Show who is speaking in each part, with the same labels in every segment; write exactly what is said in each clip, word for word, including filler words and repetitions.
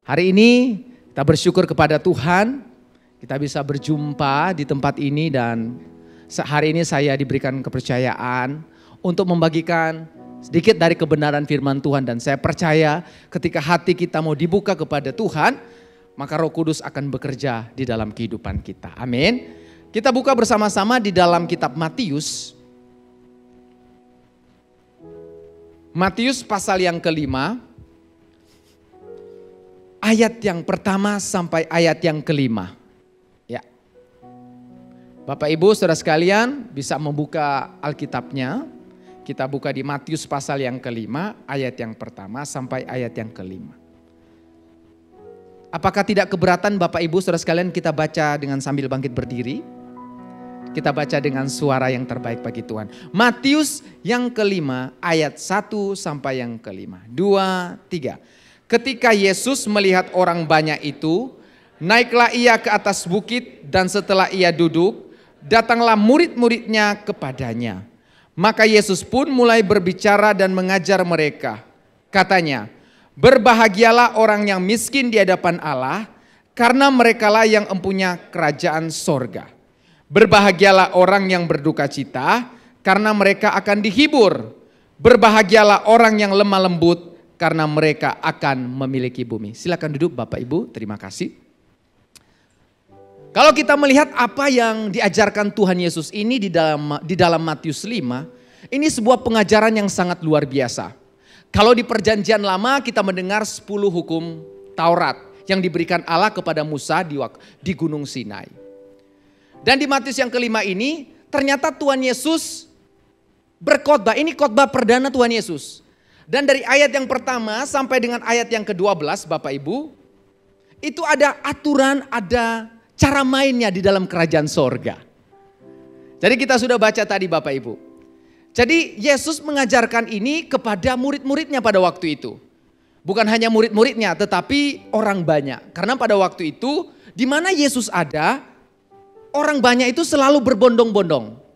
Speaker 1: Hari ini kita bersyukur kepada Tuhan, kita bisa berjumpa di tempat ini dan hari ini saya diberikan kepercayaan untuk membagikan sedikit dari kebenaran firman Tuhan. Dan saya percaya ketika hati kita mau dibuka kepada Tuhan, maka Roh Kudus akan bekerja di dalam kehidupan kita. Amin. Kita buka bersama-sama di dalam kitab Matius. Matius pasal yang kelima. Ayat yang pertama sampai ayat yang kelima. Ya. Bapak Ibu saudara sekalian bisa membuka Alkitabnya. Kita buka di Matius pasal yang kelima, ayat yang pertama sampai ayat yang kelima. Apakah tidak keberatan Bapak Ibu saudara sekalian kita baca dengan sambil bangkit berdiri? Kita baca dengan suara yang terbaik bagi Tuhan. Matius yang kelima ayat satu sampai yang kelima. Dua, tiga. Ketika Yesus melihat orang banyak itu, naiklah ia ke atas bukit dan setelah ia duduk, datanglah murid-muridnya kepadanya. Maka Yesus pun mulai berbicara dan mengajar mereka. Katanya, berbahagialah orang yang miskin di hadapan Allah, karena merekalah yang empunya kerajaan sorga. Berbahagialah orang yang berduka cita, karena mereka akan dihibur. Berbahagialah orang yang lemah lembut, karena mereka akan memiliki bumi. Silakan duduk Bapak Ibu, terima kasih. Kalau kita melihat apa yang diajarkan Tuhan Yesus ini di dalam di dalam Matius lima, ini sebuah pengajaran yang sangat luar biasa. Kalau di perjanjian lama kita mendengar sepuluh hukum Taurat yang diberikan Allah kepada Musa di, di Gunung Sinai. Dan di Matius yang kelima ini ternyata Tuhan Yesus berkhotbah, ini khotbah perdana Tuhan Yesus. Dan dari ayat yang pertama sampai dengan ayat yang kedua belas Bapak Ibu, itu ada aturan, ada cara mainnya di dalam kerajaan sorga. Jadi kita sudah baca tadi Bapak Ibu. Jadi Yesus mengajarkan ini kepada murid-muridnya pada waktu itu. Bukan hanya murid-muridnya tetapi orang banyak. Karena pada waktu itu di mana Yesus ada, orang banyak itu selalu berbondong-bondong.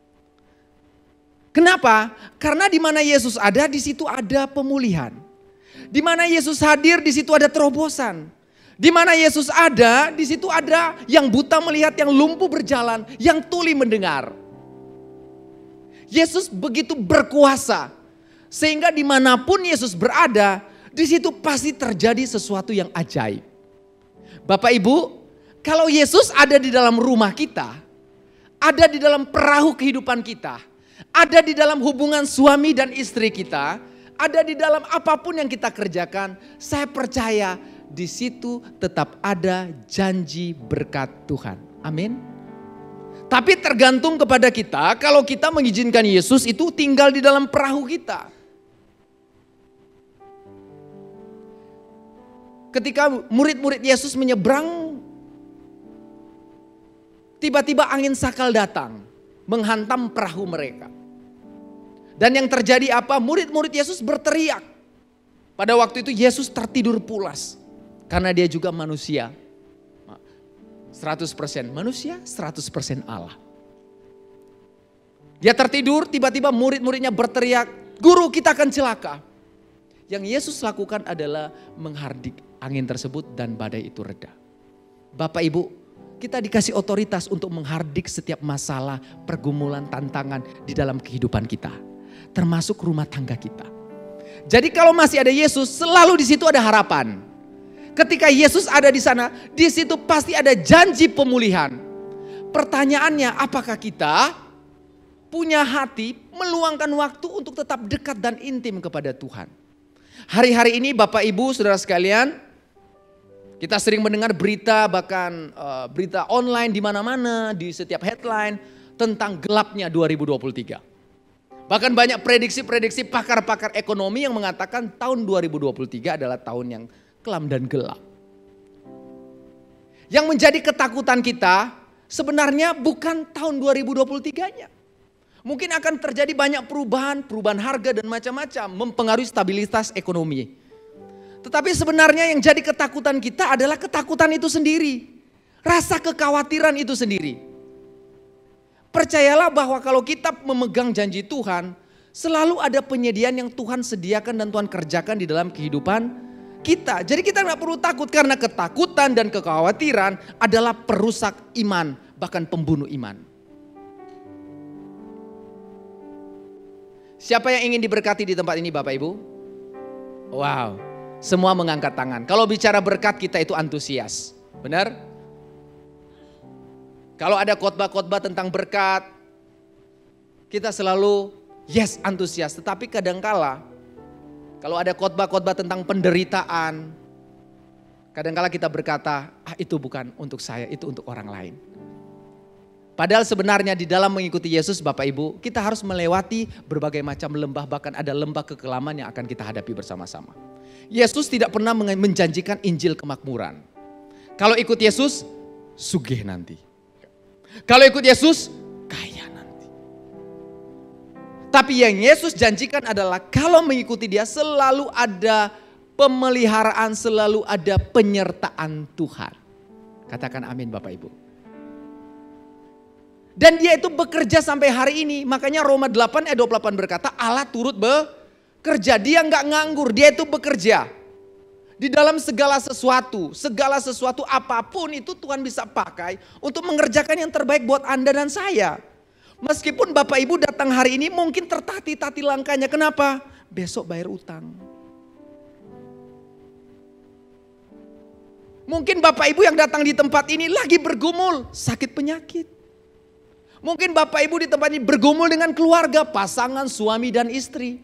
Speaker 1: Kenapa? Karena di mana Yesus ada, di situ ada pemulihan. Di mana Yesus hadir, di situ ada terobosan. Di mana Yesus ada, di situ ada yang buta melihat, yang lumpuh berjalan, yang tuli mendengar. Yesus begitu berkuasa. Sehingga dimanapun Yesus berada, di situ pasti terjadi sesuatu yang ajaib. Bapak Ibu, kalau Yesus ada di dalam rumah kita, ada di dalam perahu kehidupan kita, ada di dalam hubungan suami dan istri kita, ada di dalam apapun yang kita kerjakan, saya percaya di situ tetap ada janji berkat Tuhan. Amin. Tapi tergantung kepada kita kalau kita mengizinkan Yesus itu tinggal di dalam perahu kita. Ketika murid-murid Yesus menyeberang, tiba-tiba angin sakal datang, menghantam perahu mereka. Dan yang terjadi apa? Murid-murid Yesus berteriak. Pada waktu itu Yesus tertidur pulas. Karena dia juga manusia. seratus persen manusia, seratus persen Allah. Dia tertidur, tiba-tiba murid-muridnya berteriak, "Guru, kita akan celaka." Yang Yesus lakukan adalah menghardik angin tersebut dan badai itu reda. Bapak Ibu, kita dikasih otoritas untuk menghardik setiap masalah, pergumulan, tantangan di dalam kehidupan kita. Termasuk rumah tangga kita. Jadi kalau masih ada Yesus, selalu di situ ada harapan. Ketika Yesus ada di sana, di situ pasti ada janji pemulihan. Pertanyaannya, apakah kita punya hati meluangkan waktu untuk tetap dekat dan intim kepada Tuhan? Hari-hari ini Bapak Ibu saudara sekalian, kita sering mendengar berita, bahkan uh, berita online di mana-mana, di setiap headline tentang gelapnya dua ribu dua puluh tiga. Bahkan banyak prediksi-prediksi pakar-pakar ekonomi yang mengatakan tahun dua ribu dua puluh tiga adalah tahun yang kelam dan gelap. Yang menjadi ketakutan kita sebenarnya bukan tahun dua ribu dua puluh tiga-nya. Mungkin akan terjadi banyak perubahan, perubahan harga dan macam-macam mempengaruhi stabilitas ekonomi. Tetapi sebenarnya yang jadi ketakutan kita adalah ketakutan itu sendiri. Rasa kekhawatiran itu sendiri. Percayalah bahwa kalau kita memegang janji Tuhan, selalu ada penyediaan yang Tuhan sediakan dan Tuhan kerjakan di dalam kehidupan kita. Jadi kita nggak perlu takut karena ketakutan dan kekhawatiran adalah perusak iman, bahkan pembunuh iman. Siapa yang ingin diberkati di tempat ini Bapak Ibu? Wow, semua mengangkat tangan. Kalau bicara berkat kita itu antusias, benar? Kalau ada khotbah-khotbah tentang berkat, kita selalu yes antusias. Tetapi kadangkala kalau ada khotbah-khotbah tentang penderitaan, kadangkala kita berkata, ah itu bukan untuk saya, itu untuk orang lain. Padahal sebenarnya di dalam mengikuti Yesus Bapak Ibu, kita harus melewati berbagai macam lembah, bahkan ada lembah kekelaman yang akan kita hadapi bersama-sama. Yesus tidak pernah menjanjikan Injil kemakmuran. Kalau ikut Yesus, sugih nanti. Kalau ikut Yesus, kaya nanti. Tapi yang Yesus janjikan adalah kalau mengikuti Dia selalu ada pemeliharaan, selalu ada penyertaan Tuhan. Katakan amin Bapak Ibu. Dan Dia itu bekerja sampai hari ini. Makanya Roma delapan ayat dua puluh delapan berkata Allah turut bekerja. Dia nggak nganggur, Dia itu bekerja. Di dalam segala sesuatu, segala sesuatu apapun itu Tuhan bisa pakai untuk mengerjakan yang terbaik buat Anda dan saya. Meskipun Bapak Ibu datang hari ini mungkin tertati-tati langkahnya. Kenapa? Besok bayar utang. Mungkin Bapak Ibu yang datang di tempat ini lagi bergumul sakit penyakit. Mungkin Bapak Ibu di tempat ini bergumul dengan keluarga, pasangan, suami dan istri.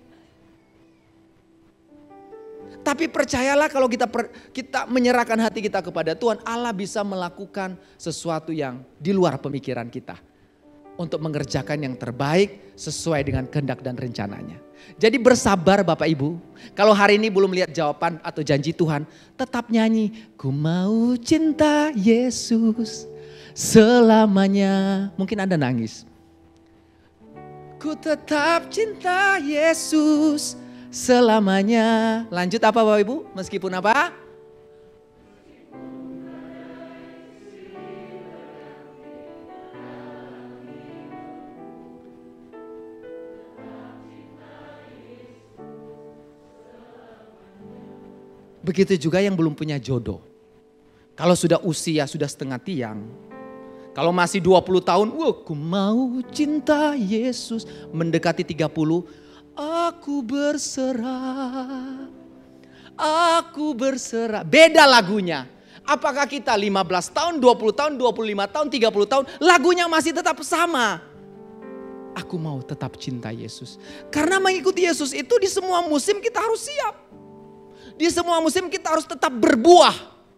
Speaker 1: Tapi percayalah kalau kita per, kita menyerahkan hati kita kepada Tuhan, Allah bisa melakukan sesuatu yang di luar pemikiran kita. Untuk mengerjakan yang terbaik sesuai dengan kehendak dan rencananya. Jadi bersabar Bapak Ibu. Kalau hari ini belum lihat jawaban atau janji Tuhan, tetap nyanyi. Ku mau cinta Yesus selamanya. Mungkin Anda nangis. Ku tetap cinta Yesus selamanya. Lanjut apa Bapak Ibu? Meskipun apa? Begitu juga yang belum punya jodoh. Kalau sudah usia, sudah setengah tiang. Kalau masih dua puluh tahun, wah ku mau cinta Yesus. Mendekati tiga puluh, aku berserah. Aku berserah. Beda lagunya. Apakah kita lima belas tahun, dua puluh tahun, dua puluh lima tahun, tiga puluh tahun. Lagunya masih tetap sama. Aku mau tetap cinta Yesus. Karena mengikuti Yesus itu di semua musim kita harus siap. Di semua musim kita harus tetap berbuah.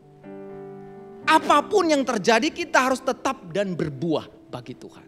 Speaker 1: Apapun yang terjadi kita harus tetap dan berbuah bagi Tuhan.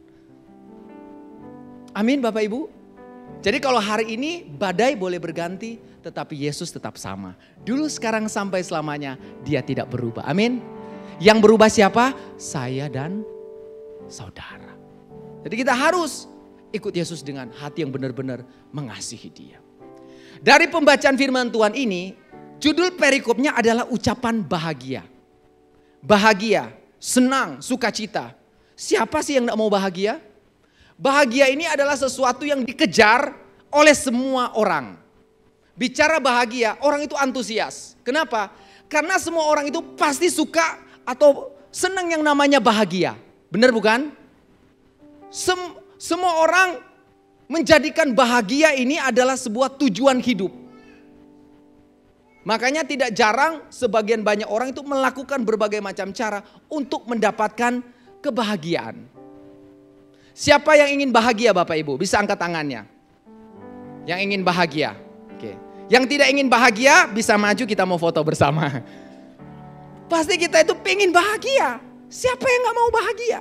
Speaker 1: Amin Bapak Ibu. Jadi kalau hari ini badai boleh berganti tetapi Yesus tetap sama. Dulu sekarang sampai selamanya Dia tidak berubah. Amin. Yang berubah siapa? Saya dan saudara. Jadi kita harus ikut Yesus dengan hati yang benar-benar mengasihi Dia. Dari pembacaan firman Tuhan ini, judul perikopnya adalah ucapan bahagia. Bahagia, senang, sukacita. Siapa sih yang gak mau bahagia? Bahagia ini adalah sesuatu yang dikejar oleh semua orang. Bicara bahagia, orang itu antusias. Kenapa? Karena semua orang itu pasti suka atau senang yang namanya bahagia. Benar bukan? Sem semua orang menjadikan bahagia ini adalah sebuah tujuan hidup. Makanya tidak jarang sebagian banyak orang itu melakukan berbagai macam cara untuk mendapatkan kebahagiaan. Siapa yang ingin bahagia Bapak Ibu? Bisa angkat tangannya. Yang ingin bahagia. Oke. Yang tidak ingin bahagia bisa maju kita mau foto bersama. Pasti kita itu pengen bahagia. Siapa yang gak mau bahagia?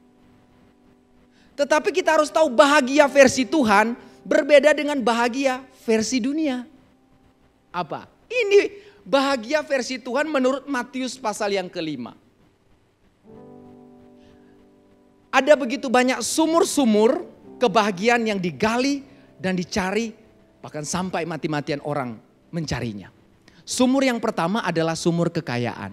Speaker 1: Tetapi kita harus tahu bahagia versi Tuhan berbeda dengan bahagia versi dunia. Apa? Ini bahagia versi Tuhan menurut Matius pasal yang kelima. Ada begitu banyak sumur-sumur kebahagiaan yang digali dan dicari. Bahkan sampai mati-matian orang mencarinya. Sumur yang pertama adalah sumur kekayaan.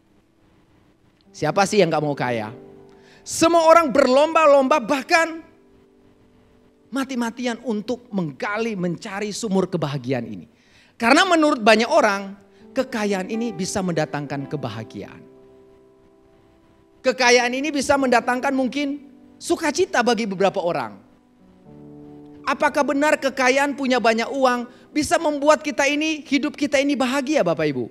Speaker 1: Siapa sih yang gak mau kaya? Semua orang berlomba-lomba bahkan mati-matian untuk menggali, mencari sumur kebahagiaan ini. Karena menurut banyak orang, kekayaan ini bisa mendatangkan kebahagiaan. Kekayaan ini bisa mendatangkan mungkin sukacita bagi beberapa orang. Apakah benar kekayaan punya banyak uang bisa membuat kita ini, hidup kita ini bahagia Bapak Ibu?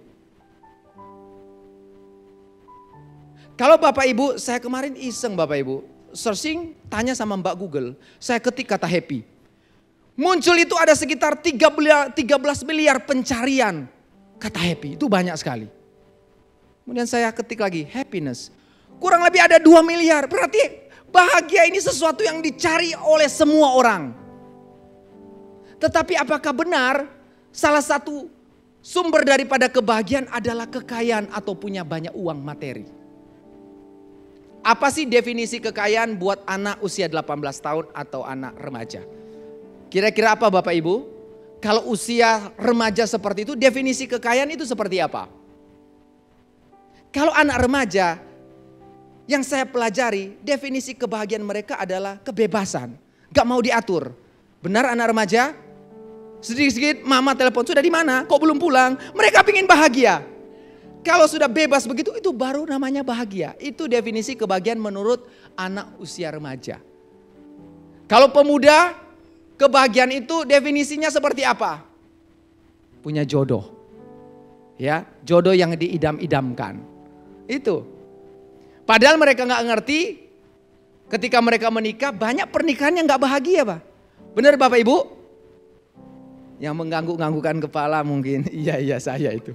Speaker 1: Kalau Bapak Ibu, saya kemarin iseng Bapak Ibu, searching, tanya sama Mbak Google, saya ketik kata happy. Muncul itu ada sekitar tiga belas miliar pencarian kata happy, itu banyak sekali. Kemudian saya ketik lagi happiness, kurang lebih ada dua miliar, berarti bahagia ini sesuatu yang dicari oleh semua orang. Tetapi apakah benar salah satu sumber daripada kebahagiaan adalah kekayaan atau punya banyak uang materi? Apa sih definisi kekayaan buat anak usia delapan belas tahun atau anak remaja? Kira-kira apa Bapak Ibu? Kalau usia remaja seperti itu, definisi kekayaan itu seperti apa? Kalau anak remaja, yang saya pelajari, definisi kebahagiaan mereka adalah kebebasan. Gak mau diatur. Benar anak remaja? Sedikit-sedikit mama telepon, sudah di mana? Kok belum pulang? Mereka ingin bahagia. Kalau sudah bebas begitu, itu baru namanya bahagia. Itu definisi kebahagiaan menurut anak usia remaja. Kalau pemuda, kebahagiaan itu definisinya seperti apa? Punya jodoh. Ya, jodoh yang diidam-idamkan. Itu. Padahal mereka nggak ngerti, ketika mereka menikah banyak pernikahan yang nggak bahagia, Pak. Benar Bapak Ibu? Yang mengganggu-ganggukan kepala mungkin, iya iya saya itu.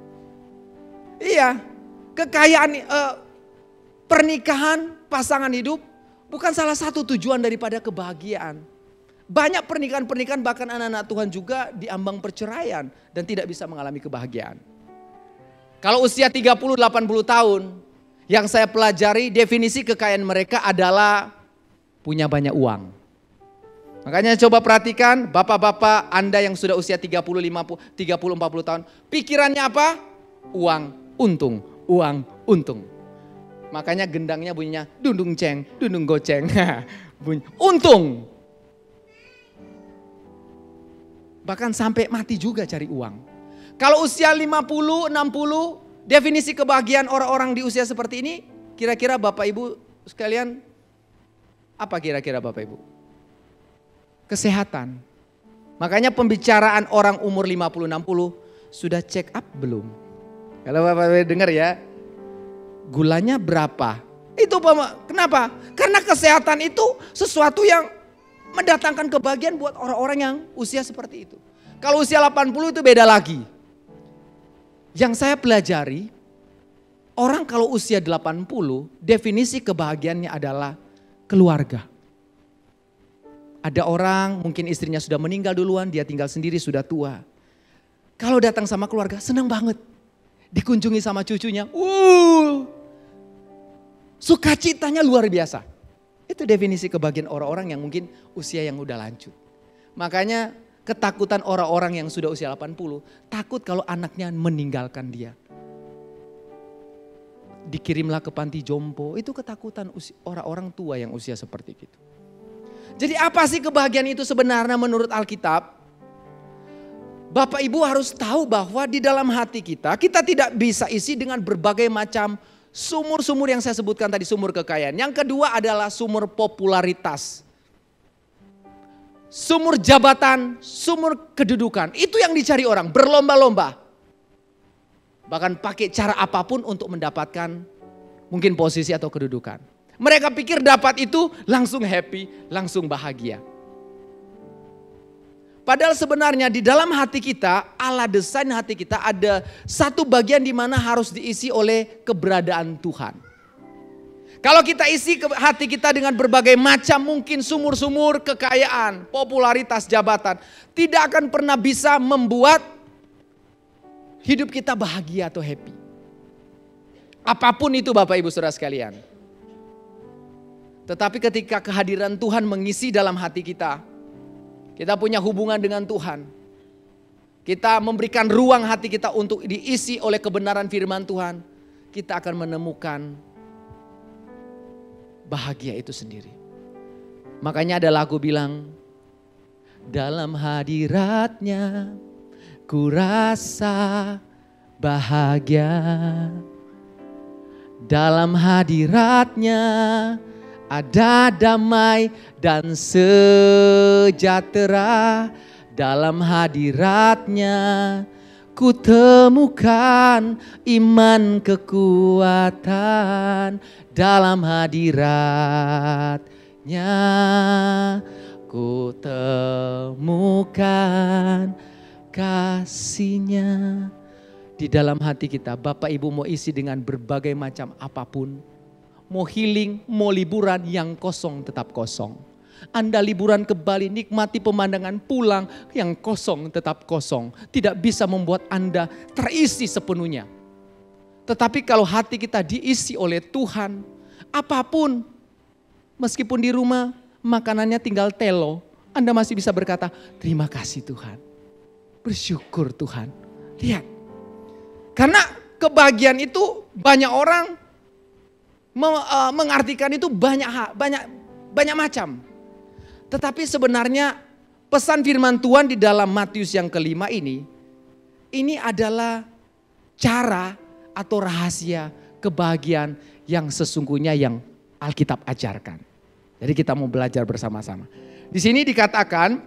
Speaker 1: Iya, kekayaan eh, pernikahan, pasangan hidup bukan salah satu tujuan daripada kebahagiaan. Banyak pernikahan-pernikahan bahkan anak-anak Tuhan juga diambang perceraian dan tidak bisa mengalami kebahagiaan. Kalau usia tiga puluh delapan puluh tahun, yang saya pelajari definisi kekayaan mereka adalah punya banyak uang. Makanya coba perhatikan bapak-bapak Anda yang sudah usia tiga puluh, lima puluh, tiga puluh, empat puluh tahun. Pikirannya apa? Uang, untung, uang, untung. Makanya gendangnya bunyinya dundung ceng, dundung goceng. Bunyi, untung. Bahkan sampai mati juga cari uang. Kalau usia lima puluh, enam puluh, definisi kebahagiaan orang-orang di usia seperti ini, kira-kira Bapak Ibu sekalian, apa kira-kira Bapak Ibu? Kesehatan. Makanya pembicaraan orang umur lima puluh, enam puluh, sudah check up belum? Kalau Bapak Ibu dengar ya, gulanya berapa? Itu kenapa? Karena kesehatan itu sesuatu yang mendatangkan kebahagiaan buat orang-orang yang usia seperti itu. Kalau usia delapan puluh itu beda lagi. Yang saya pelajari, orang kalau usia delapan puluh, definisi kebahagiaannya adalah keluarga. Ada orang mungkin istrinya sudah meninggal duluan, dia tinggal sendiri sudah tua. Kalau datang sama keluarga senang banget. Dikunjungi sama cucunya, uh, sukacitanya luar biasa. Itu definisi kebahagiaan orang-orang yang mungkin usia yang udah lanjut. Makanya ketakutan orang-orang yang sudah usia delapan puluh, takut kalau anaknya meninggalkan dia. Dikirimlah ke panti jompo, itu ketakutan orang-orang tua yang usia seperti itu. Jadi apa sih kebahagiaan itu sebenarnya menurut Alkitab? Bapak Ibu harus tahu bahwa di dalam hati kita, kita tidak bisa isi dengan berbagai macam sumur-sumur yang saya sebutkan tadi, sumur kekayaan. Yang kedua adalah sumur popularitas. Sumur jabatan, sumur kedudukan. Itu yang dicari orang, berlomba-lomba. Bahkan pakai cara apapun untuk mendapatkan mungkin posisi atau kedudukan. Mereka pikir dapat itu langsung happy, langsung bahagia. Padahal sebenarnya di dalam hati kita, Allah desain hati kita ada satu bagian di mana harus diisi oleh keberadaan Tuhan. Kalau kita isi hati kita dengan berbagai macam mungkin sumur-sumur kekayaan, popularitas, jabatan, tidak akan pernah bisa membuat hidup kita bahagia atau happy. Apapun itu Bapak Ibu Saudara sekalian. Tetapi ketika kehadiran Tuhan mengisi dalam hati kita, kita punya hubungan dengan Tuhan. Kita memberikan ruang hati kita untuk diisi oleh kebenaran firman Tuhan. Kita akan menemukan bahagia itu sendiri. Makanya ada lagu bilang, dalam hadiratnya ku rasa bahagia dalam hadiratnya, ada damai dan sejahtera. Dalam hadiratnya ku temukan iman kekuatan. Dalam hadiratnya ku temukan kasih-Nya. Di dalam hati kita, Bapak Ibu mau isi dengan berbagai macam apapun. Mau healing, mau liburan, yang kosong tetap kosong. Anda liburan ke Bali, nikmati pemandangan, pulang, yang kosong tetap kosong. Tidak bisa membuat Anda terisi sepenuhnya. Tetapi kalau hati kita diisi oleh Tuhan, apapun, meskipun di rumah makanannya tinggal telo, Anda masih bisa berkata, terima kasih Tuhan. Bersyukur Tuhan. Lihat. Karena kebahagiaan itu banyak orang mengartikan itu banyak banyak banyak macam. Tetapi sebenarnya pesan firman Tuhan di dalam Matius yang kelima ini, ini adalah cara atau rahasia kebahagiaan yang sesungguhnya yang Alkitab ajarkan. Jadi kita mau belajar bersama-sama. Di sini dikatakan,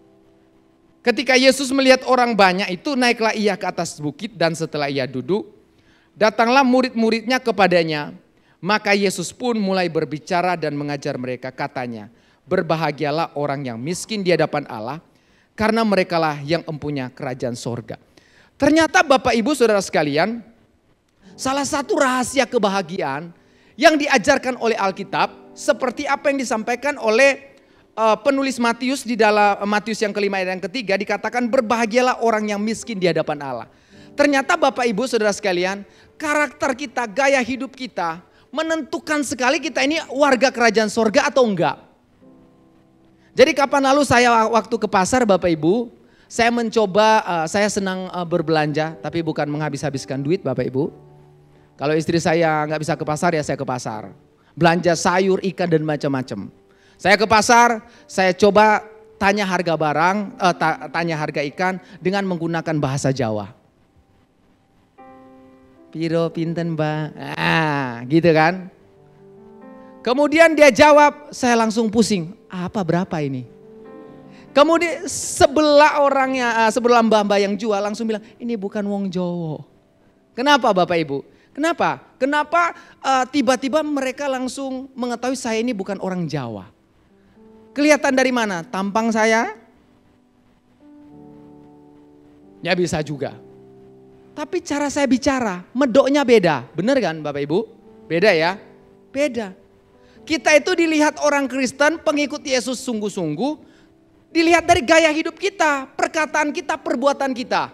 Speaker 1: ketika Yesus melihat orang banyak itu, naiklah ia ke atas bukit dan setelah ia duduk, datanglah murid-muridnya kepadanya. Maka Yesus pun mulai berbicara dan mengajar mereka, katanya, berbahagialah orang yang miskin di hadapan Allah, karena merekalah yang empunya kerajaan sorga. Ternyata Bapak Ibu Saudara sekalian, salah satu rahasia kebahagiaan yang diajarkan oleh Alkitab, seperti apa yang disampaikan oleh uh, penulis Matius di dalam uh, Matius yang kelima dan yang ketiga, dikatakan berbahagialah orang yang miskin di hadapan Allah. Ternyata Bapak Ibu Saudara sekalian, karakter kita, gaya hidup kita menentukan sekali kita ini warga kerajaan sorga atau enggak. Jadi kapan lalu saya waktu ke pasar Bapak Ibu, saya mencoba, uh, saya senang uh, berbelanja, tapi bukan menghabis-habiskan duit Bapak Ibu. Kalau istri saya nggak bisa ke pasar ya saya ke pasar. Belanja sayur, ikan dan macam-macam. Saya ke pasar, saya coba tanya harga barang, uh, ta- tanya harga ikan dengan menggunakan bahasa Jawa. Piro pinten mbak, ah gitu kan. Kemudian dia jawab, saya langsung pusing, apa berapa ini? Kemudian sebelah orangnya, sebelah mbak-mbak yang jual langsung bilang, ini bukan wong Jowo. Kenapa Bapak Ibu? Kenapa? Kenapa uh, tiba-tiba mereka langsung mengetahui saya ini bukan orang Jawa? Kelihatan dari mana? Tampang saya? Ya bisa juga. Tapi cara saya bicara, medoknya beda. Benar kan Bapak Ibu? Beda ya? Beda. Kita itu dilihat orang Kristen, pengikut Yesus sungguh-sungguh, dilihat dari gaya hidup kita, perkataan kita, perbuatan kita.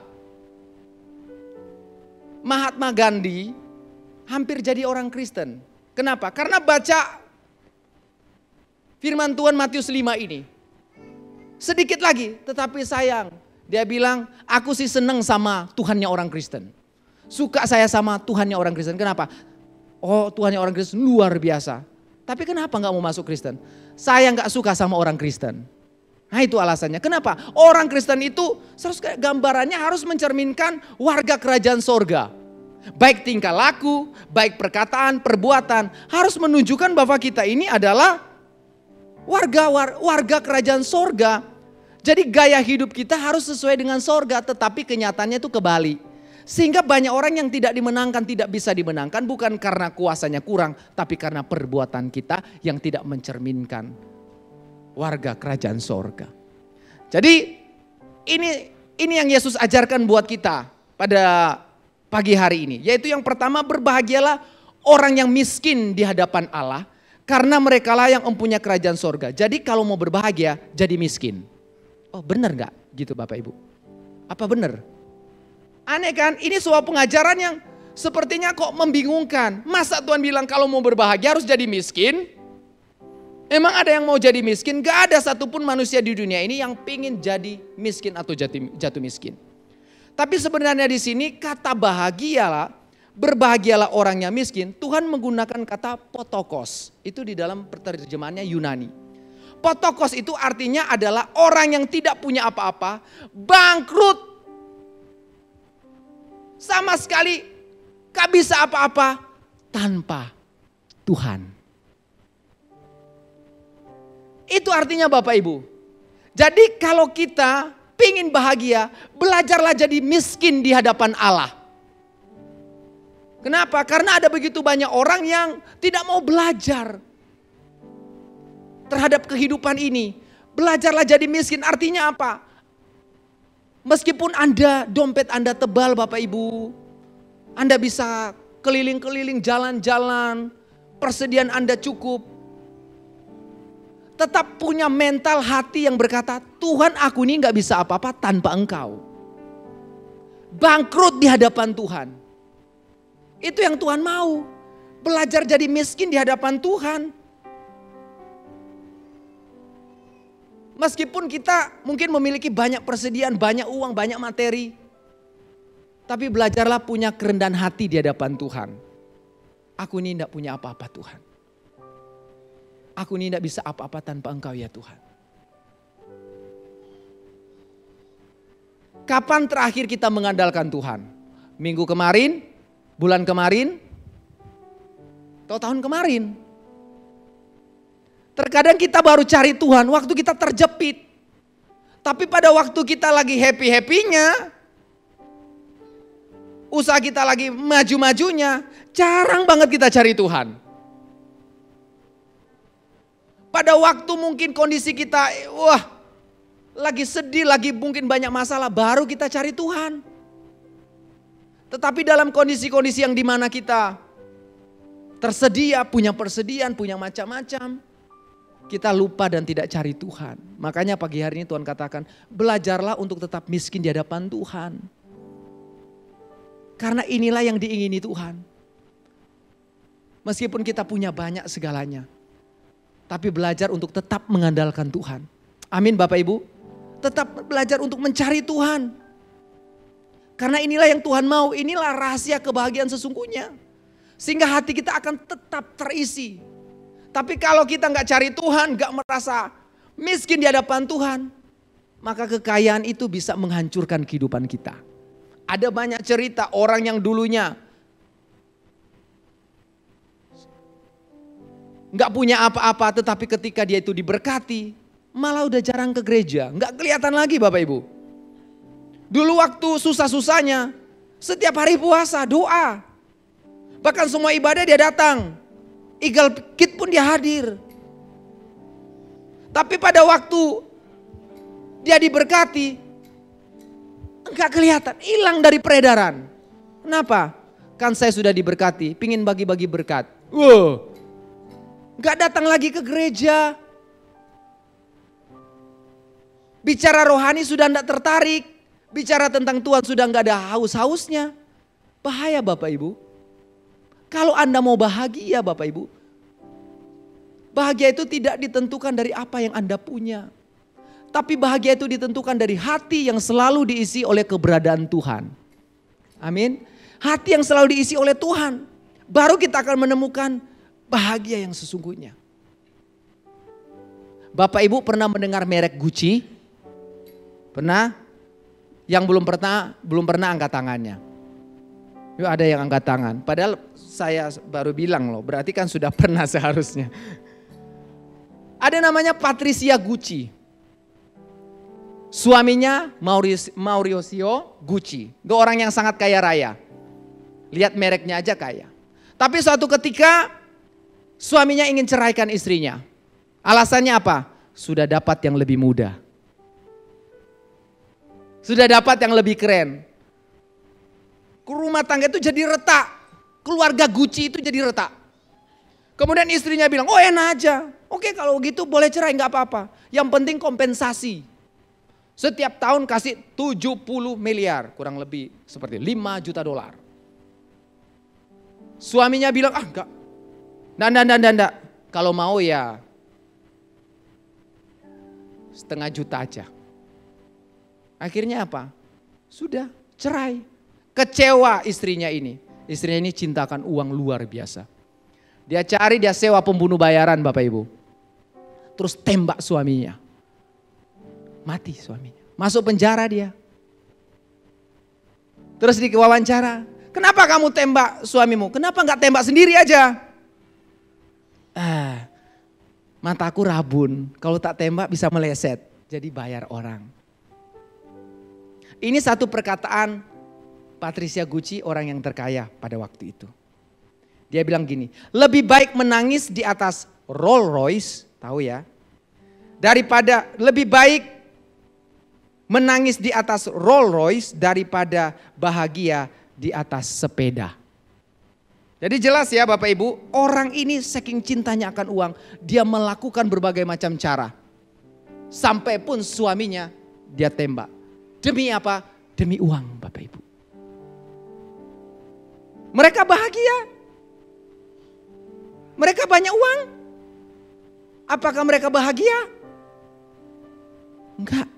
Speaker 1: Mahatma Gandhi hampir jadi orang Kristen. Kenapa? Karena baca firman Tuhan Matius lima ini. Sedikit lagi, tetapi sayang. Dia bilang, aku sih seneng sama Tuhannya orang Kristen. Suka saya sama Tuhannya orang Kristen. Kenapa? Oh Tuhannya orang Kristen luar biasa. Tapi kenapa gak mau masuk Kristen? Saya gak suka sama orang Kristen. Nah itu alasannya. Kenapa? Orang Kristen itu gambarannya harus mencerminkan warga kerajaan sorga. Baik tingkah laku, baik perkataan, perbuatan. Harus menunjukkan bahwa kita ini adalah warga warga kerajaan sorga. Jadi gaya hidup kita harus sesuai dengan sorga, tetapi kenyataannya itu kebalik. Sehingga banyak orang yang tidak dimenangkan, tidak bisa dimenangkan bukan karena kuasanya kurang, tapi karena perbuatan kita yang tidak mencerminkan warga kerajaan sorga. Jadi ini ini yang Yesus ajarkan buat kita pada pagi hari ini. Yaitu yang pertama, berbahagialah orang yang miskin di hadapan Allah, karena merekalah yang mempunyai kerajaan sorga. Jadi kalau mau berbahagia, jadi miskin. Oh benar gak gitu Bapak Ibu? Apa benar? Aneh kan? Ini sebuah pengajaran yang sepertinya kok membingungkan. Masa Tuhan bilang kalau mau berbahagia harus jadi miskin? Emang ada yang mau jadi miskin? Gak ada satupun manusia di dunia ini yang pingin jadi miskin atau jatuh, jatuh miskin. Tapi sebenarnya di sini kata bahagialah, berbahagialah orang yang miskin, Tuhan menggunakan kata potokos. Itu di dalam penerjemahannya Yunani. Potokos itu artinya adalah orang yang tidak punya apa-apa, bangkrut. Sama sekali gak bisa apa-apa tanpa Tuhan. Itu artinya Bapak Ibu. Jadi kalau kita pingin bahagia, belajarlah jadi miskin di hadapan Allah. Kenapa? Karena ada begitu banyak orang yang tidak mau belajar terhadap kehidupan ini. Belajarlah jadi miskin artinya apa? Meskipun Anda, dompet Anda tebal Bapak Ibu. Anda bisa keliling-keliling jalan-jalan. Persediaan Anda cukup. Tetap punya mental hati yang berkata, Tuhan aku ini gak bisa apa-apa tanpa Engkau. Bangkrut di hadapan Tuhan. Itu yang Tuhan mau. Belajar jadi miskin di hadapan Tuhan. Meskipun kita mungkin memiliki banyak persediaan, banyak uang, banyak materi. Tapi belajarlah punya kerendahan hati di hadapan Tuhan. Aku ini tidak punya apa-apa Tuhan. Aku ini tidak bisa apa-apa tanpa Engkau ya Tuhan. Kapan terakhir kita mengandalkan Tuhan? Minggu kemarin? Bulan kemarin? Atau tahun kemarin? Terkadang kita baru cari Tuhan waktu kita terjepit. Tapi pada waktu kita lagi happy-happynya, usaha kita lagi maju-majunya, jarang banget kita cari Tuhan. Pada waktu mungkin kondisi kita, wah, lagi sedih, lagi mungkin banyak masalah, baru kita cari Tuhan. Tetapi dalam kondisi-kondisi yang dimana kita tersedia, punya persediaan, punya macam-macam, kita lupa dan tidak cari Tuhan. Makanya pagi hari ini Tuhan katakan, belajarlah untuk tetap miskin di hadapan Tuhan. Karena inilah yang diingini Tuhan. Meskipun kita punya banyak segalanya, tapi belajar untuk tetap mengandalkan Tuhan. Amin Bapak Ibu. Tetap belajar untuk mencari Tuhan. Karena inilah yang Tuhan mau. Inilah rahasia kebahagiaan sesungguhnya. Sehingga hati kita akan tetap terisi. Tapi kalau kita gak cari Tuhan, gak merasa miskin di hadapan Tuhan, maka kekayaan itu bisa menghancurkan kehidupan kita. Ada banyak cerita orang yang dulunya gak punya apa-apa, tetapi ketika dia itu diberkati, malah udah jarang ke gereja. Gak kelihatan lagi Bapak Ibu. Dulu waktu susah-susahnya, setiap hari puasa, doa. Bahkan semua ibadah dia datang. Eagle Kid pun dia hadir. Tapi pada waktu dia diberkati, gak kelihatan, hilang dari peredaran. Kenapa? Kan saya sudah diberkati, pingin bagi-bagi berkat. Wow. Gak datang lagi ke gereja. Bicara rohani sudah tidak tertarik. Bicara tentang Tuhan sudah gak ada haus-hausnya. Bahaya Bapak Ibu. Kalau Anda mau bahagia Bapak Ibu. Bahagia itu tidak ditentukan dari apa yang Anda punya. Tapi bahagia itu ditentukan dari hati yang selalu diisi oleh keberadaan Tuhan. Amin. Hati yang selalu diisi oleh Tuhan. Baru kita akan menemukan bahagia yang sesungguhnya. Bapak Ibu pernah mendengar merek Gucci? Pernah? Yang belum pernah, belum pernah angkat tangannya. Yuk ada yang angkat tangan. Padahal saya baru bilang loh, berarti kan sudah pernah seharusnya. Ada namanya Patricia Gucci. Suaminya Maurizio Gucci. Itu orang yang sangat kaya raya. Lihat mereknya aja kaya. Tapi suatu ketika suaminya ingin ceraikan istrinya. Alasannya apa? Sudah dapat yang lebih muda. Sudah dapat yang lebih keren. Rumah tangga itu jadi retak. Keluarga Gucci itu jadi retak. Kemudian istrinya bilang, oh enak aja. Oke kalau gitu boleh cerai gak apa-apa. Yang penting kompensasi. Setiap tahun kasih tujuh puluh miliar. Kurang lebih seperti lima juta dolar. Suaminya bilang, ah enggak. Nggak, nggak, nggak, nggak. Kalau mau ya setengah juta aja. Akhirnya apa? Sudah cerai. Kecewa istrinya ini. Istrinya ini cintakan uang luar biasa. Dia cari, dia sewa pembunuh bayaran Bapak Ibu. Terus tembak suaminya. Mati suaminya. Masuk penjara dia. Terus diwawancara, kenapa kamu tembak suamimu? Kenapa nggak tembak sendiri aja? Ah, mataku rabun, kalau tak tembak bisa meleset, jadi bayar orang. Ini satu perkataan Patricia Gucci, orang yang terkaya pada waktu itu. Dia bilang gini, lebih baik menangis di atas Rolls Royce, tahu ya, daripada lebih baik menangis di atas Rolls Royce daripada bahagia di atas sepeda. Jadi jelas ya Bapak Ibu, orang ini saking cintanya akan uang, dia melakukan berbagai macam cara. Sampai pun suaminya dia tembak. Demi apa? Demi uang Bapak Ibu. Mereka bahagia. Mereka banyak uang. Apakah mereka bahagia? Enggak.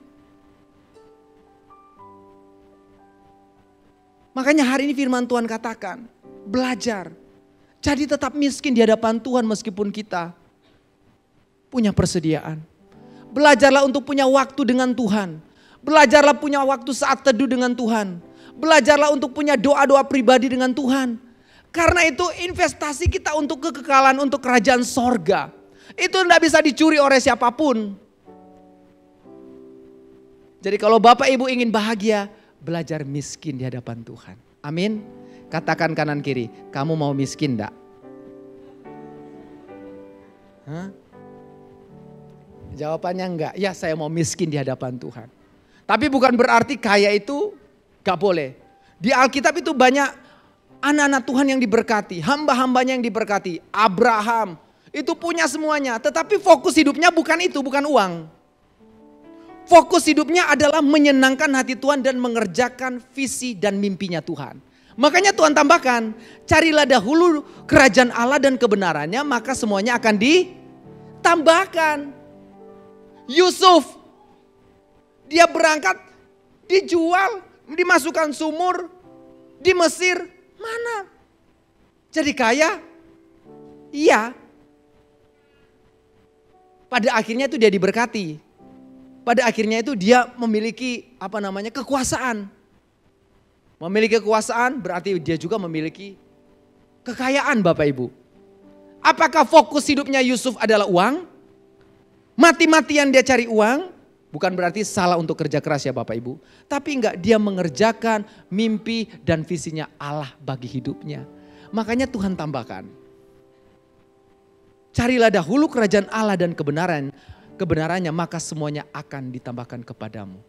Speaker 1: Makanya hari ini firman Tuhan katakan, belajar. Jadi tetap miskin di hadapan Tuhan meskipun kita punya persediaan. Belajarlah untuk punya waktu dengan Tuhan. Belajarlah punya waktu saat teduh dengan Tuhan. Belajarlah untuk punya doa-doa pribadi dengan Tuhan. Karena itu investasi kita untuk kekekalan, untuk kerajaan sorga. Itu tidak bisa dicuri oleh siapapun. Jadi kalau Bapak Ibu ingin bahagia, belajar miskin di hadapan Tuhan. Amin. Katakan kanan kiri, kamu mau miskin enggak? Hah? Jawabannya enggak, ya saya mau miskin di hadapan Tuhan. Tapi bukan berarti kaya itu gak boleh. Di Alkitab itu banyak anak-anak Tuhan yang diberkati, hamba-hambanya yang diberkati. Abraham itu punya semuanya, tetapi fokus hidupnya bukan itu, bukan uang. Fokus hidupnya adalah menyenangkan hati Tuhan dan mengerjakan visi dan mimpinya Tuhan. Makanya Tuhan tambahkan, carilah dahulu kerajaan Allah dan kebenarannya, maka semuanya akan ditambahkan. Yusuf, dia berangkat, dijual, dimasukkan sumur di Mesir, mana? Jadi kaya? Iya. Pada akhirnya itu dia diberkati. Pada akhirnya itu dia memiliki apa namanya kekuasaan. Memiliki kekuasaan berarti dia juga memiliki kekayaan Bapak Ibu. Apakah fokus hidupnya Yusuf adalah uang? Mati-matian dia cari uang? Bukan berarti salah untuk kerja keras ya Bapak Ibu. Tapi enggak, dia mengerjakan mimpi dan visinya Allah bagi hidupnya. Makanya Tuhan tambahkan. Carilah dahulu kerajaan Allah dan kebenaran. Kebenarannya maka semuanya akan ditambahkan kepadamu.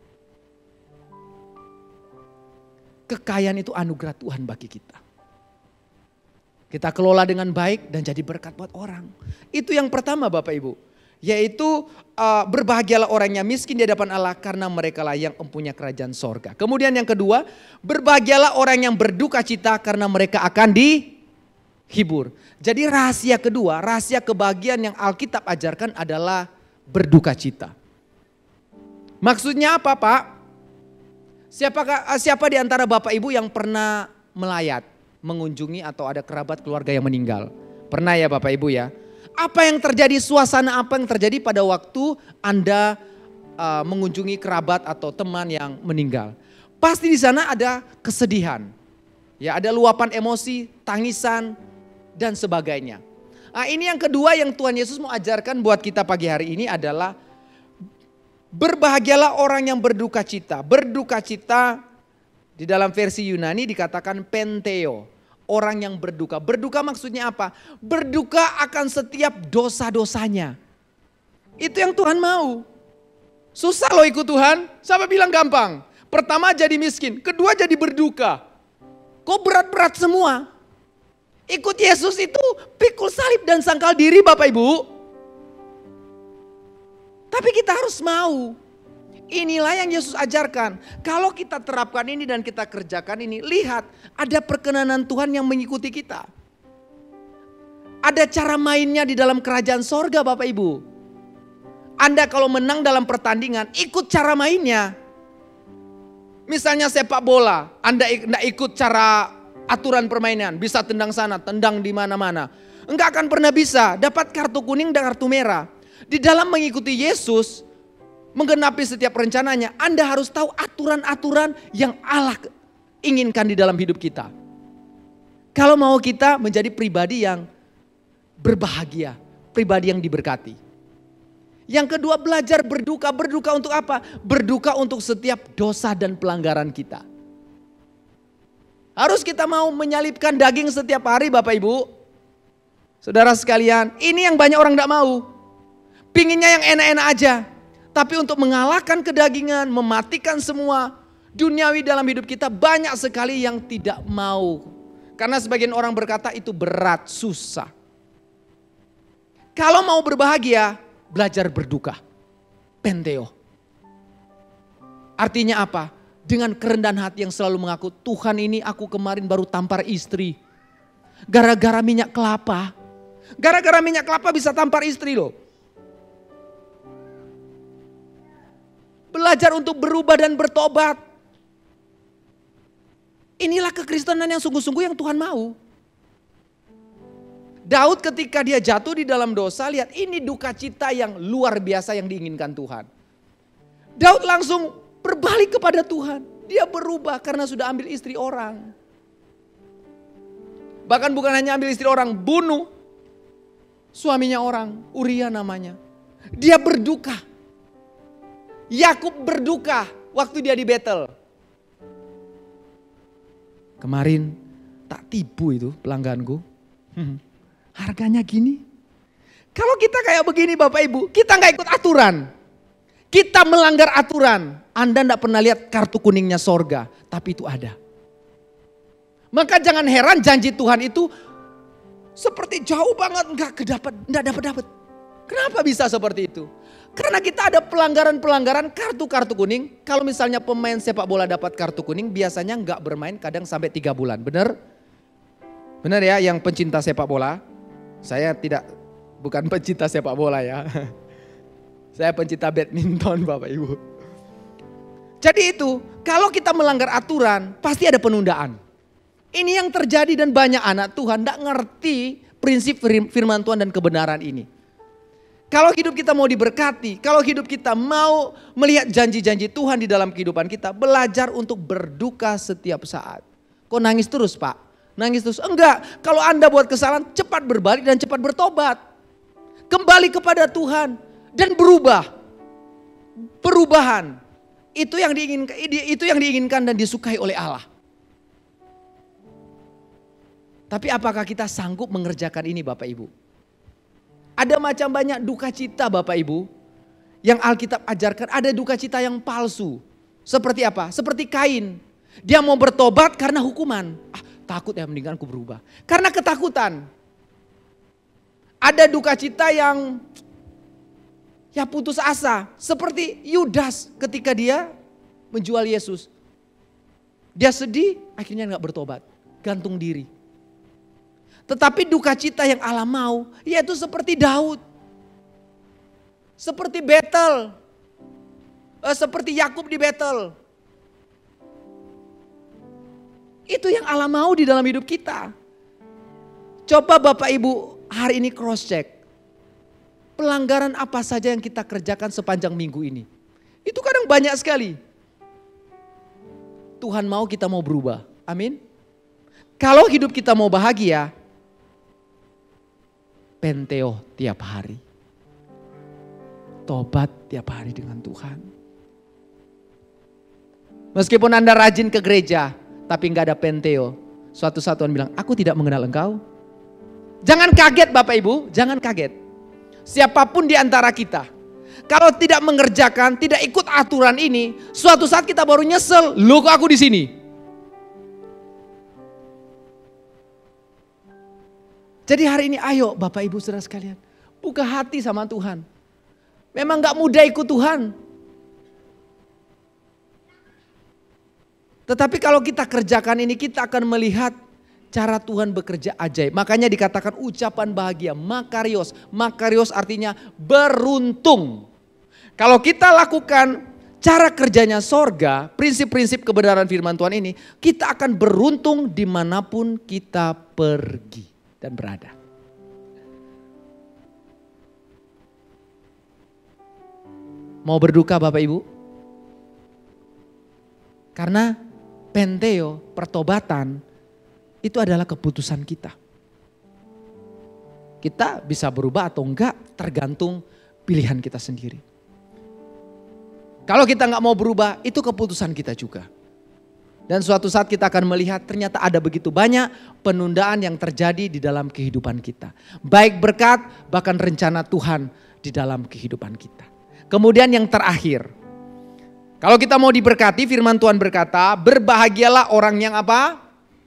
Speaker 1: Kekayaan itu anugerah Tuhan bagi kita. Kita kelola dengan baik dan jadi berkat buat orang. Itu yang pertama Bapak Ibu. Yaitu uh, berbahagialah orang yang miskin di hadapan Allah karena mereka lah yang mempunyai kerajaan sorga. Kemudian yang kedua, berbahagialah orang yang berduka cita karena mereka akan dihibur. Jadi rahasia kedua, rahasia kebahagiaan yang Alkitab ajarkan adalah berduka cita. Maksudnya apa Pak? Siapakah, siapa di antara Bapak Ibu yang pernah melayat, mengunjungi atau ada kerabat keluarga yang meninggal? Pernah ya Bapak Ibu ya? Apa yang terjadi, suasana apa yang terjadi pada waktu Anda uh, mengunjungi kerabat atau teman yang meninggal? Pasti di sana ada kesedihan. Ya, ada luapan emosi, tangisan dan sebagainya. Nah, ini yang kedua yang Tuhan Yesus mau ajarkan buat kita pagi hari ini adalah berbahagialah orang yang berduka cita. Berduka cita di dalam versi Yunani dikatakan penteo. Orang yang berduka. Berduka maksudnya apa? Berduka akan setiap dosa-dosanya. Itu yang Tuhan mau. Susah loh ikut Tuhan. Siapa bilang gampang? Pertama jadi miskin. Kedua jadi berduka. Kok berat-berat semua? Ikut Yesus itu pikul salib dan sangkal diri Bapak Ibu. Tapi kita harus mau. Inilah yang Yesus ajarkan. Kalau kita terapkan ini dan kita kerjakan ini, lihat ada perkenanan Tuhan yang mengikuti kita. Ada cara mainnya di dalam kerajaan sorga Bapak Ibu. Anda kalau menang dalam pertandingan, ikut cara mainnya. Misalnya sepak bola, Anda tidak ikut cara aturan permainan, bisa tendang sana, tendang di mana-mana. Enggak akan pernah bisa, dapat kartu kuning dan kartu merah. Di dalam mengikuti Yesus, menggenapi setiap rencananya, Anda harus tahu aturan-aturan yang Allah inginkan di dalam hidup kita. Kalau mau kita menjadi pribadi yang berbahagia, pribadi yang diberkati. Yang kedua, belajar berduka. Berduka untuk apa? Berduka untuk setiap dosa dan pelanggaran kita. Harus kita mau menyalipkan daging setiap hari Bapak Ibu. Saudara sekalian, ini yang banyak orang tidak mau. Pinginnya yang enak-enak aja. Tapi untuk mengalahkan kedagingan, mematikan semua duniawi dalam hidup kita, banyak sekali yang tidak mau. Karena sebagian orang berkata itu berat, susah. Kalau mau berbahagia, belajar berduka. Penteo. Artinya apa? Dengan kerendahan hati yang selalu mengaku, Tuhan ini aku kemarin baru tampar istri. Gara-gara minyak kelapa. Gara-gara minyak kelapa bisa tampar istri loh. Belajar untuk berubah dan bertobat. Inilah kekristenan yang sungguh-sungguh yang Tuhan mau. Daud ketika dia jatuh di dalam dosa, lihat ini duka cita yang luar biasa yang diinginkan Tuhan. Daud langsung berbalik kepada Tuhan. Dia berubah karena sudah ambil istri orang. Bahkan bukan hanya ambil istri orang, bunuh suaminya orang, Uria namanya. Dia berduka. Yakub berduka waktu dia di Betel. Kemarin tak tipu itu pelangganku. Hmm, harganya gini. Kalau kita kayak begini Bapak Ibu, kita nggak ikut aturan. Kita melanggar aturan. Anda nggak pernah lihat kartu kuningnya sorga, tapi itu ada. Maka jangan heran janji Tuhan itu seperti jauh banget nggak kedapat, nggak dapat dapat. Kenapa bisa seperti itu? Karena kita ada pelanggaran-pelanggaran kartu-kartu kuning. Kalau misalnya pemain sepak bola dapat kartu kuning, biasanya nggak bermain kadang sampai tiga bulan. Benar? Benar ya yang pencinta sepak bola. Saya tidak, bukan pencinta sepak bola ya. Saya pencinta badminton Bapak Ibu. Jadi itu, kalau kita melanggar aturan, pasti ada penundaan. Ini yang terjadi dan banyak anak Tuhan tidak ngerti prinsip firman Tuhan dan kebenaran ini. Kalau hidup kita mau diberkati, kalau hidup kita mau melihat janji-janji Tuhan di dalam kehidupan kita, belajar untuk berduka setiap saat. Kok nangis terus Pak? Nangis terus? Enggak, kalau Anda buat kesalahan cepat berbalik dan cepat bertobat. Kembali kepada Tuhan dan berubah. Perubahan, itu yang diinginkan, itu yang diinginkan dan disukai oleh Allah. Tapi apakah kita sanggup mengerjakan ini Bapak Ibu? Ada macam banyak duka cita Bapak Ibu yang Alkitab ajarkan, ada duka cita yang palsu. Seperti apa? Seperti Kain. Dia mau bertobat karena hukuman. Ah, takut ya mendingan aku berubah. Karena ketakutan. Ada duka cita yang ya putus asa. Seperti Yudas ketika dia menjual Yesus. Dia sedih akhirnya gak bertobat. Gantung diri. Tetapi duka cita yang Allah mau, yaitu seperti Daud. Seperti Betel. Eh, seperti Yakub di Betel. Itu yang Allah mau di dalam hidup kita. Coba Bapak Ibu hari ini cross check. Pelanggaran apa saja yang kita kerjakan sepanjang minggu ini. Itu kadang banyak sekali. Tuhan mau kita mau berubah. Amin. Kalau hidup kita mau bahagia, penteo tiap hari. Tobat tiap hari dengan Tuhan. Meskipun Anda rajin ke gereja, tapi nggak ada penteo. Suatu saat Tuhan bilang, aku tidak mengenal engkau. Jangan kaget Bapak Ibu, jangan kaget. Siapapun di antara kita, kalau tidak mengerjakan, tidak ikut aturan ini, suatu saat kita baru nyesel, loh kok aku di sini. Jadi hari ini ayo Bapak Ibu saudara sekalian, buka hati sama Tuhan. Memang gak mudah ikut Tuhan. Tetapi kalau kita kerjakan ini, kita akan melihat cara Tuhan bekerja ajaib. Makanya dikatakan ucapan bahagia, makarios. Makarios artinya beruntung. Kalau kita lakukan cara kerjanya sorga, prinsip-prinsip kebenaran firman Tuhan ini, kita akan beruntung dimanapun kita pergi dan berada. Mau berduka Bapak Ibu? Karena Penteo, pertobatan, itu adalah keputusan kita. Kita bisa berubah atau enggak tergantung pilihan kita sendiri. Kalau kita enggak mau berubah, itu keputusan kita juga. Dan suatu saat kita akan melihat ternyata ada begitu banyak penundaan yang terjadi di dalam kehidupan kita. Baik berkat, bahkan rencana Tuhan di dalam kehidupan kita. Kemudian yang terakhir, kalau kita mau diberkati, firman Tuhan berkata, berbahagialah orang yang apa?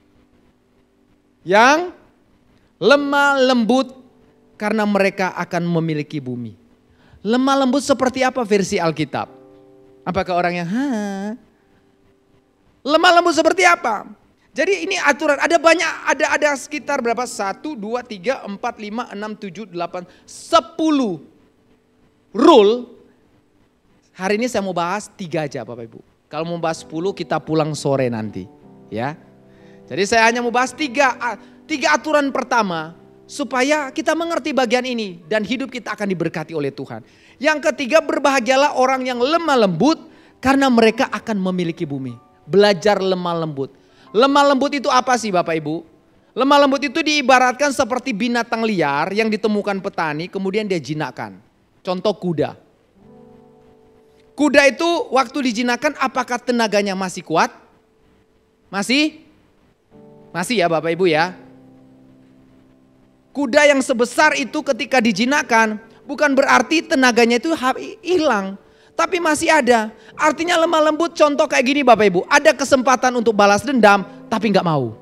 Speaker 1: Yang lemah lembut, karena mereka akan memiliki bumi. Lemah lembut seperti apa versi Alkitab? Apakah orang yang ha? Lemah lembut seperti apa? Jadi ini aturan, ada banyak, ada ada sekitar berapa? Satu, dua, tiga, empat, lima, enam, tujuh, delapan, sepuluh rule. Hari ini saya mau bahas tiga aja Bapak Ibu. Kalau mau bahas sepuluh kita pulang sore nanti. Ya. Jadi saya hanya mau bahas tiga, tiga aturan pertama. Supaya kita mengerti bagian ini dan hidup kita akan diberkati oleh Tuhan. Yang ketiga, berbahagialah orang yang lemah lembut karena mereka akan memiliki bumi. Belajar lemah lembut. Lemah lembut itu apa sih Bapak Ibu? Lemah lembut itu diibaratkan seperti binatang liar yang ditemukan petani kemudian dia jinakkan. Contoh kuda. Kuda itu waktu dijinakkan apakah tenaganya masih kuat? Masih? Masih ya Bapak Ibu ya. Kuda yang sebesar itu ketika dijinakkan bukan berarti tenaganya itu hilang. Tapi masih ada. Artinya lemah lembut contoh kayak gini Bapak Ibu. Ada kesempatan untuk balas dendam tapi gak mau.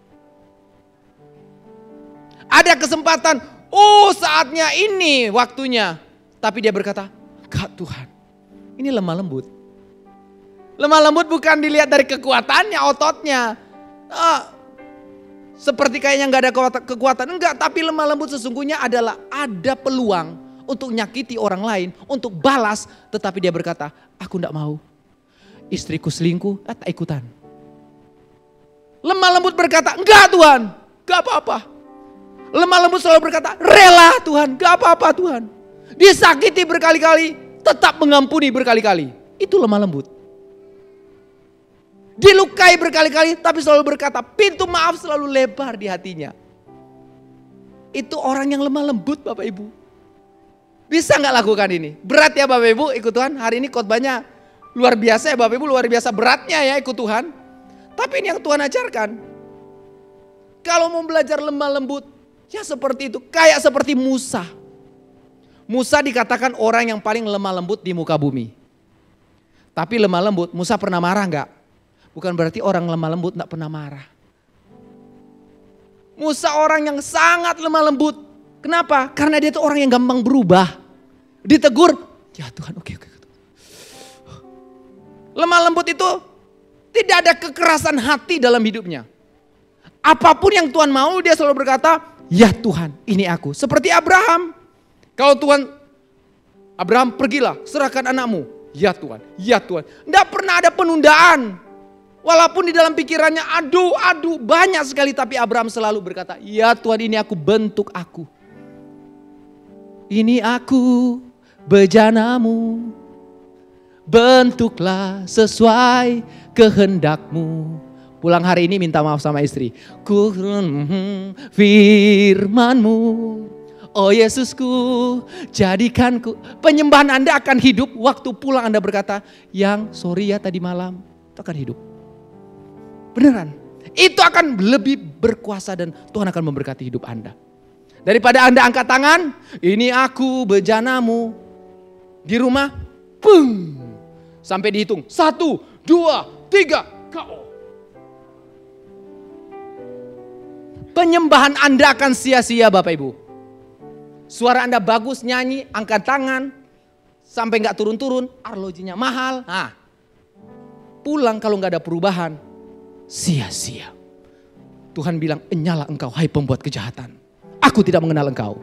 Speaker 1: Ada kesempatan, oh saatnya ini waktunya. Tapi dia berkata, enggak Tuhan, ini lemah lembut. Lemah lembut bukan dilihat dari kekuatannya, ototnya. Ah, seperti kayaknya gak ada kekuatan. Enggak, tapi lemah lembut sesungguhnya adalah ada peluang untuk nyakiti orang lain, untuk balas. Tetapi dia berkata, aku enggak mau. Istriku selingkuh, eh, tak ikutan. Lemah lembut berkata, enggak Tuhan, enggak apa-apa. Lemah lembut selalu berkata, rela Tuhan, enggak apa-apa Tuhan. Disakiti berkali-kali, tetap mengampuni berkali-kali. Itu lemah lembut. Dilukai berkali-kali, tapi selalu berkata, pintu maaf selalu lebar di hatinya. Itu orang yang lemah lembut Bapak Ibu. Bisa gak lakukan ini? Berat ya Bapak Ibu ikut Tuhan. Hari ini khotbahnya luar biasa ya Bapak Ibu. Luar biasa beratnya ya ikut Tuhan. Tapi ini yang Tuhan ajarkan. Kalau mau belajar lemah lembut. Ya seperti itu. Kayak seperti Musa. Musa dikatakan orang yang paling lemah lembut di muka bumi. Tapi lemah lembut. Musa pernah marah gak? Bukan berarti orang lemah lembut gak pernah marah. Musa orang yang sangat lemah lembut. Kenapa? Karena dia itu orang yang gampang berubah. Ditegur, ya Tuhan oke oke. Lemah lembut itu tidak ada kekerasan hati dalam hidupnya. Apapun yang Tuhan mau dia selalu berkata, ya Tuhan ini aku. Seperti Abraham. Kalau Tuhan, Abraham pergilah serahkan anakmu. Ya Tuhan, ya Tuhan. Tidak pernah ada penundaan. Walaupun di dalam pikirannya aduh aduh banyak sekali. Tapi Abraham selalu berkata, ya Tuhan ini aku bentuk aku. Ini aku bejanamu, bentuklah sesuai kehendakmu. Pulang hari ini minta maaf sama istri. Ku firmanmu, oh Yesusku jadikanku. Penyembahan Anda akan hidup waktu pulang Anda berkata, yang sorry ya tadi malam, itu akan hidup. Beneran, itu akan lebih berkuasa dan Tuhan akan memberkati hidup Anda. Daripada Anda angkat tangan, ini aku bejanamu. Di rumah, pung. Sampai dihitung, satu, dua, tiga, K O. Penyembahan Anda akan sia-sia Bapak Ibu. Suara Anda bagus nyanyi, angkat tangan. Sampai gak turun-turun, arlojinya mahal. Nah, pulang kalau gak ada perubahan, sia-sia. Tuhan bilang, enyalah engkau hai pembuat kejahatan. Aku tidak mengenal engkau.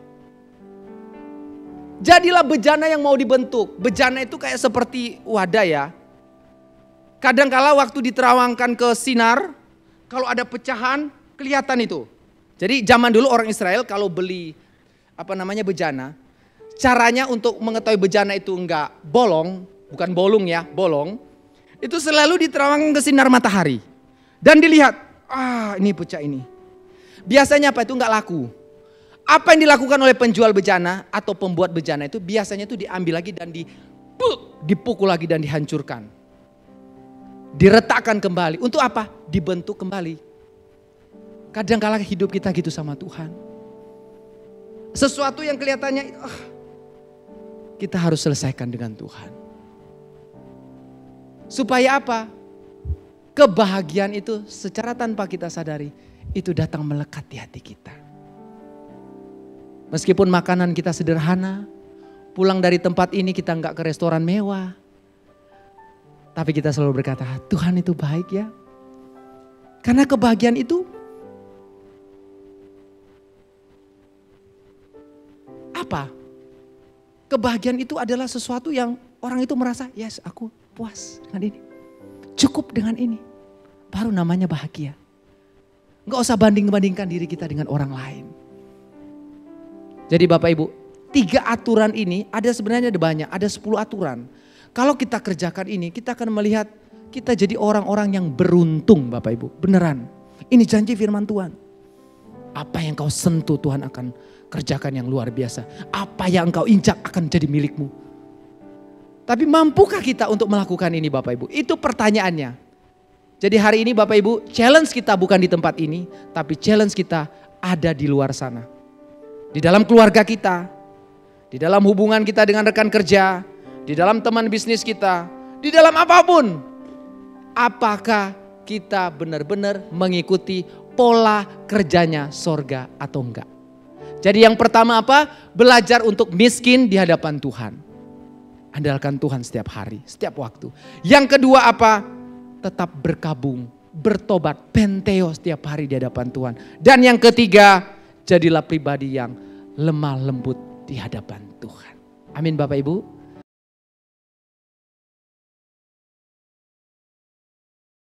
Speaker 1: Jadilah bejana yang mau dibentuk. Bejana itu kayak seperti wadah ya. Kadangkala waktu diterawangkan ke sinar, kalau ada pecahan kelihatan itu. Jadi zaman dulu orang Israel kalau beli apa namanya bejana, caranya untuk mengetahui bejana itu enggak bolong, bukan bolong ya, bolong. Itu selalu diterawang ke sinar matahari. Dan dilihat, ah ini pecah ini. Biasanya apa itu nggak laku. Apa yang dilakukan oleh penjual bejana atau pembuat bejana itu biasanya itu diambil lagi dan dipukul lagi dan dihancurkan. Diretakkan kembali. Untuk apa? Dibentuk kembali. Kadang-kala hidup kita gitu sama Tuhan. Sesuatu yang kelihatannya oh, kita harus selesaikan dengan Tuhan. Supaya apa? Kebahagiaan itu secara tanpa kita sadari itu datang melekat di hati kita. Meskipun makanan kita sederhana, pulang dari tempat ini kita nggak ke restoran mewah. Tapi kita selalu berkata, Tuhan itu baik ya. Karena kebahagiaan itu apa? Kebahagiaan itu adalah sesuatu yang orang itu merasa, yes aku puas dengan ini. Cukup dengan ini. Baru namanya bahagia. Nggak usah banding-bandingkan diri kita dengan orang lain. Jadi Bapak Ibu, tiga aturan ini ada sebenarnya ada banyak, ada sepuluh aturan. Kalau kita kerjakan ini, kita akan melihat kita jadi orang-orang yang beruntung Bapak Ibu. Beneran, ini janji firman Tuhan. Apa yang kau sentuh Tuhan akan kerjakan yang luar biasa. Apa yang engkau injak akan jadi milikmu. Tapi mampukah kita untuk melakukan ini Bapak Ibu? Itu pertanyaannya. Jadi hari ini Bapak Ibu, challenge kita bukan di tempat ini, tapi challenge kita ada di luar sana. Di dalam keluarga kita, di dalam hubungan kita dengan rekan kerja, di dalam teman bisnis kita, di dalam apapun. Apakah kita benar-benar mengikuti pola kerjanya sorga atau enggak? Jadi yang pertama apa? Belajar untuk miskin di hadapan Tuhan. Andalkan Tuhan setiap hari, setiap waktu. Yang kedua apa? Tetap berkabung, bertobat, penteo setiap hari di hadapan Tuhan. Dan yang ketiga, jadilah pribadi yang lemah lembut di hadapan Tuhan. Amin Bapak Ibu.